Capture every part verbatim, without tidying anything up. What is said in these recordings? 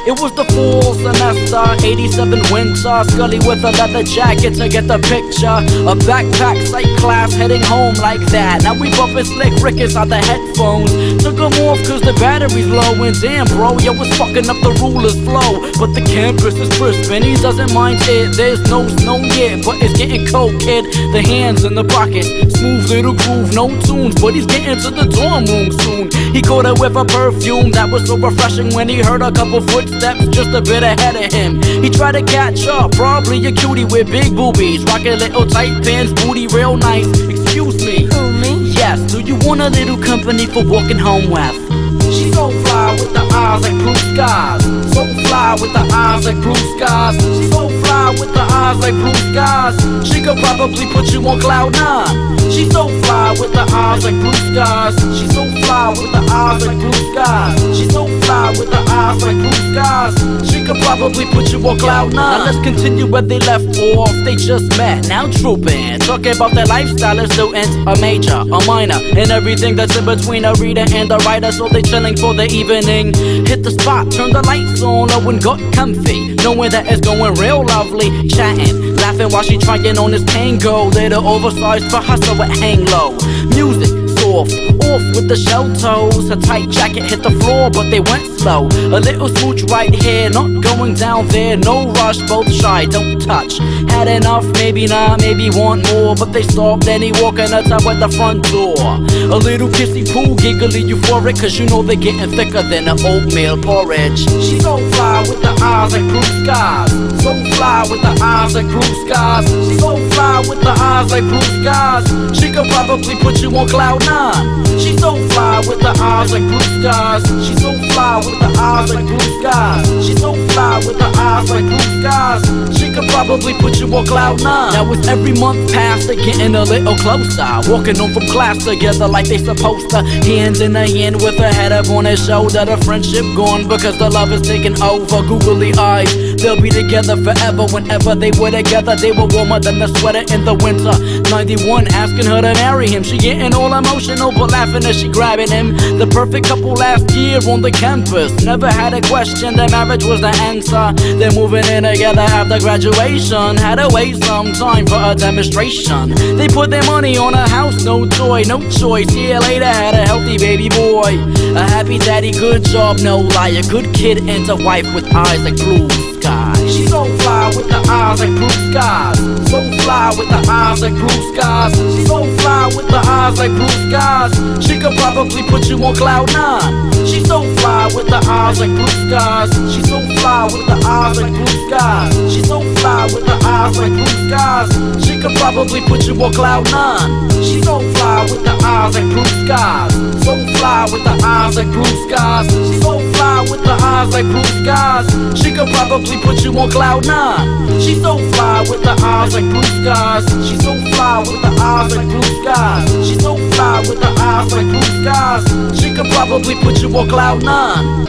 It was the fall semester, eighty-seven winter. Scully with a leather jacket to get the picture. A backpack, psych class, heading home like that. Now we bumping slick rickets out the headphones. Took them off cause the battery's low. And damn bro, yo, it's fucking up the ruler's flow. But the campus is crisp and he doesn't mind it. There's no snow yet, but it's getting cold, kid. The hands in the pocket, smooth little groove, no tunes. But he's getting to the dorm room soon. He caught her with a perfume that was so refreshing when he heard a couple footsteps just a bit ahead of him. He tried to catch up, probably a cutie with big boobies, rocking little tight pants, booty real nice. Excuse me. Who, me? Yes, do you want a little company for walking home with? She's so fly with the eyes like blue skies. So fly with the eyes like blue skies. She's so fly with the eyes like blue skies. She could probably put you on cloud nine. She's so fly with the eyes like blue skies. She's so fly with the eyes like blue skies. She's so fly with the eyes like blue skies. She could probably put you on cloud nine. Now let's continue where they left off. They just met, now trooping, talking about their lifestyle as students, a major, a minor, and everything that's in between a reader and a writer. So they chilling for the evening. Hit the spot, turn the lights on, oh, and got comfy, knowing that it's going real lovely. Chatting, laughing while she trying on this tango. Little oversized for her, so it hang low. Music soft, off with the shell toes. Her tight jacket hit the floor, but they went slow. A little smooch right here, not going down there. No rush, both shy, don't touch. Had enough, maybe not, maybe want more. But they stopped, then he walking her top at the front door. A little kissy poo, giggly euphoric, cause you know they're getting thicker than an oatmeal porridge. She's so fly with the eyes like blue skies. So fly with the eyes like blue skies. She's so fly with the eyes like blue skies. She could probably put you on cloud nine. She's so fly with the eyes like blue skies. She's so fly with the eyes like blue skies. She's so fly with the eyes like blue skies. She could probably put you on cloud nine. Now it's every month past, they're getting a little closer. Walking home from class together like they supposed to. Hand in a hand with her head up on his shoulder. The friendship gone because the love is taking over. Googly eyes, they'll be together forever. Whenever they were together, they were warmer than the sweater in the winter. ninety-one asking her to marry him. She getting all emotional but laughing as she grabbing him. The perfect couple last year on the campus. Never had a question, their marriage was the answer. They're moving in together after graduation. Had to wait some time for a demonstration. They put their money on a house, no toy, no choice. Year later had a healthy baby boy. A happy daddy, good job, no lie. A good kid and a wife with eyes like blue skies. She's so fly with the eyes like blue skies. So fly with the eyes like blue skies. She's so fly with the eyes like blue skies. She could probably put you on cloud nine. She's so fly with the eyes like blue skies. She's so fly with the eyes like blue skies. She's so fly with the eyes like blue skies. She could probably put you on cloud nine. She's so fly with the eyes like blue skies. So fly with the eyes like blue skies. She's so fly with the eyes like blue skies. She could probably put you on cloud nine. She's so fly with the eyes like blue skies. She's so fly with the eyes like blue skies. She's so fly with the eyes like blue skies. She could probably put you on cloud nine.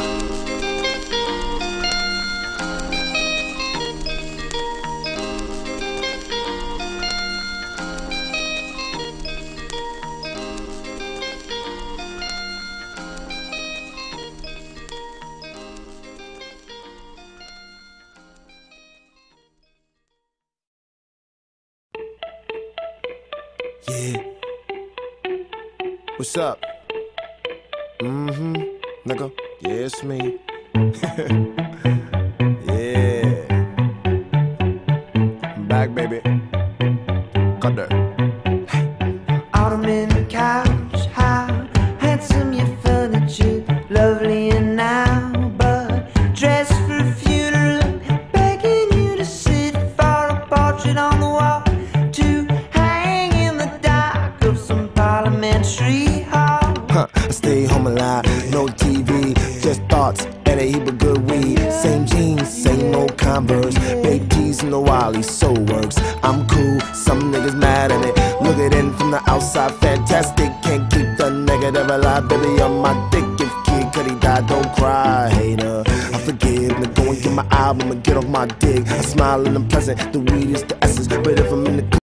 Yeah. What's up? Mm-hmm. Nigga. Yeah, it's me. Yeah. I'm back, baby. Cut that. Ottoman couch, how handsome your furniture, lovely and now, but dressed for a funeral, begging you to sit for a portrait on the wall, to hang in the dark of some parliamentary hall. Huh, I stay home alive, no T V, just thoughts and a heap of good weed. Same jeans, same old Converse, baked cheese and the Wally, so works. I'm cool, some niggas mad at it. Look at it from the outside, fantastic. Can't keep the negative alive, baby, on my dick. If kid could he die, don't cry, hater. I forgive, now go and get my album and get off my dick. I smile and I'm pleasant, the weed is the essence. But if I'm